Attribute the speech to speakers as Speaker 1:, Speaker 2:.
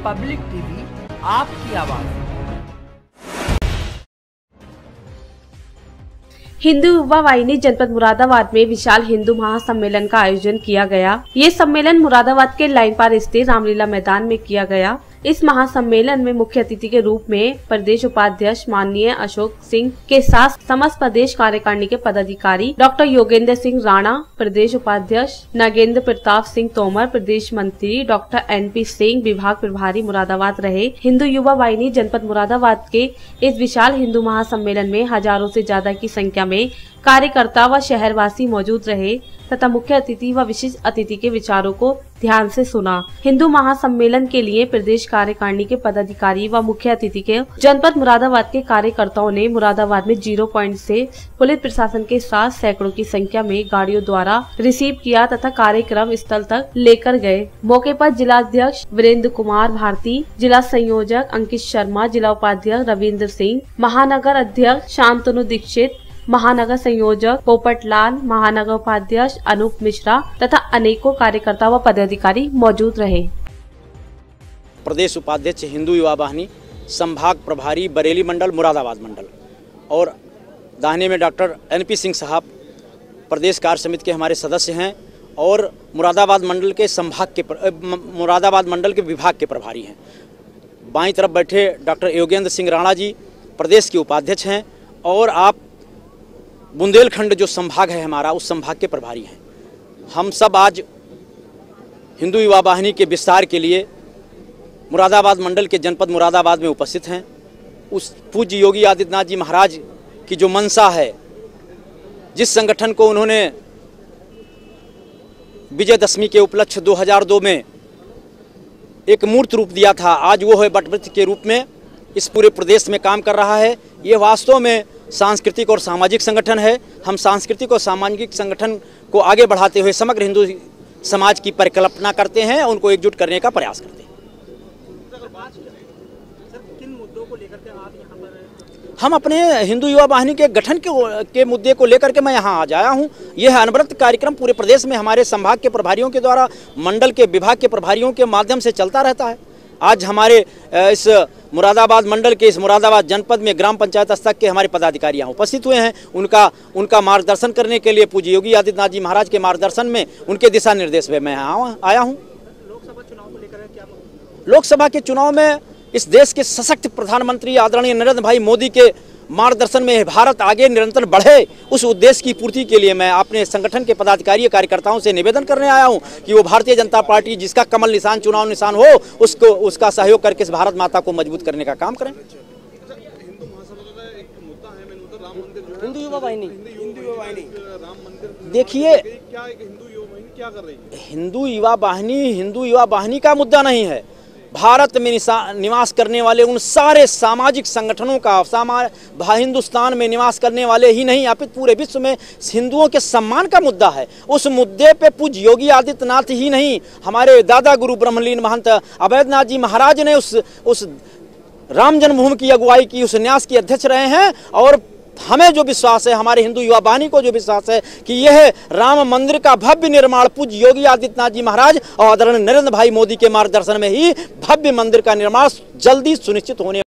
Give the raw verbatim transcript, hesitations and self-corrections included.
Speaker 1: Public TV, आपकी आवाज।
Speaker 2: हिंदू युवा वाहिनी जनपद मुरादाबाद में विशाल हिंदू महासम्मेलन का आयोजन किया गया। ये सम्मेलन मुरादाबाद के लाइन पार स्थित रामलीला मैदान में किया गया। इस महासम्मेलन में मुख्य अतिथि के रूप में प्रदेश उपाध्यक्ष माननीय अशोक सिंह के साथ समस्त प्रदेश कार्यकारिणी के पदाधिकारी डॉक्टर योगेंद्र सिंह राणा, प्रदेश उपाध्यक्ष नागेंद्र प्रताप सिंह तोमर, प्रदेश मंत्री डॉक्टर एन पी सिंह, विभाग प्रभारी मुरादाबाद रहे। हिंदू युवा वाहिनी जनपद मुरादाबाद के इस विशाल हिंदू महासम्मेलन में हजारों से ज्यादा की संख्या में कार्यकर्ता व शहरवासी मौजूद रहे तथा मुख्य अतिथि व विशिष्ट अतिथि के विचारों को ध्यान से सुना। हिंदू महासम्मेलन के लिए प्रदेश कार्यकारिणी के पदाधिकारी व मुख्य अतिथि के जनपद मुरादाबाद के कार्यकर्ताओं ने मुरादाबाद में जीरो पॉइंट से पुलिस प्रशासन के साथ सैकड़ों की संख्या में गाड़ियों द्वारा रिसीव किया तथा कार्यक्रम स्थल तक लेकर गए। मौके पर जिला अध्यक्ष वीरेंद्र कुमार भारती, जिला संयोजक अंकित शर्मा, जिला उपाध्यक्ष रविंद्र सिंह, महानगर अध्यक्ष शांतनु दीक्षित, महानगर संयोजक पोपट लाल, महानगर उपाध्यक्ष अनूप मिश्रा तथा अनेकों कार्यकर्ता व पदाधिकारी मौजूद रहे।
Speaker 3: प्रदेश उपाध्यक्ष हिंदू युवा वाहिनी, संभाग प्रभारी बरेली मंडल, मुरादाबाद मंडल, और दाहिने में डॉक्टर एन पी सिंह साहब प्रदेश कार्य समिति के हमारे सदस्य हैं और मुरादाबाद मंडल के संभाग के मुरादाबाद मंडल के विभाग के प्रभारी हैं। बाईं तरफ बैठे डॉक्टर योगेंद्र सिंह राणा जी प्रदेश के उपाध्यक्ष हैं और आप बुंदेलखंड जो संभाग है हमारा, उस संभाग के प्रभारी हैं। हम सब आज हिंदू युवा वाहिनी के विस्तार के लिए मुरादाबाद मंडल के जनपद मुरादाबाद में उपस्थित हैं। उस पूज्य योगी आदित्यनाथ जी महाराज की जो मंशा है, जिस संगठन को उन्होंने विजयदशमी के उपलक्ष्य दो हज़ार दो में एक मूर्त रूप दिया था, आज वो है वटवृक्ष के रूप में इस पूरे प्रदेश में काम कर रहा है। ये वास्तव में सांस्कृतिक और सामाजिक संगठन है। हम सांस्कृतिक और सामाजिक संगठन को आगे बढ़ाते हुए समग्र हिंदू समाज की परिकल्पना करते हैं, उनको एकजुट करने का प्रयास करते हैं। किन मुद्दों को लेकर के आप यहाँ पर? हम अपने हिंदू युवा वाहिनी के गठन के, के मुद्दे को लेकर के मैं यहाँ आज आया हूँ। यह अनवरत कार्यक्रम पूरे प्रदेश में हमारे संभाग के प्रभारियों के द्वारा, मंडल के विभाग के प्रभारियों के माध्यम से चलता रहता है। आज हमारे इस मुरादाबाद मंडल के इस मुरादाबाद जनपद में ग्राम पंचायत स्तर के हमारे पदाधिकारी यहाँ उपस्थित हुए हैं। उनका उनका मार्गदर्शन करने के लिए पूज्य योगी आदित्यनाथ जी महाराज के मार्गदर्शन में, उनके दिशा निर्देश में मैं आया हूँ। लोकसभा चुनाव को लेकर क्या? लोकसभा के चुनाव में इस देश के सशक्त प्रधानमंत्री आदरणीय नरेंद्र भाई मोदी के मार्गदर्शन में भारत आगे निरंतर बढ़े, उस उद्देश्य की पूर्ति के लिए मैं अपने संगठन के पदाधिकारी कार्यकर्ताओं से निवेदन करने आया हूं कि वो भारतीय जनता पार्टी जिसका कमल निशान चुनाव निशान हो, उसको उसका सहयोग करके इस भारत माता को मजबूत करने का काम करें। हिंदू युवा वाहिनी, देखिए हिंदू युवा वाहिनी हिंदू युवा वाहिनी का मुद्दा नहीं है। भारत में निवास करने वाले उन सारे सामाजिक संगठनों का, हिंदुस्तान में निवास करने वाले ही नहीं, अपितु पूरे विश्व में हिंदुओं के सम्मान का मुद्दा है। उस मुद्दे पे पूज्य योगी आदित्यनाथ ही नहीं, हमारे दादा गुरु ब्रह्मलीन महंत अवैधनाथ जी महाराज ने उस उस राम जन्मभूमि की अगुवाई की, उस न्यास के अध्यक्ष रहे हैं। और हमें जो विश्वास है, हमारे हिंदू युवा वाहिनी को जो विश्वास है कि यह राम मंदिर का भव्य निर्माण पूज्य योगी आदित्यनाथ जी महाराज और आदरणीय नरेंद्र भाई मोदी के मार्गदर्शन में ही भव्य मंदिर का निर्माण जल्दी सुनिश्चित होने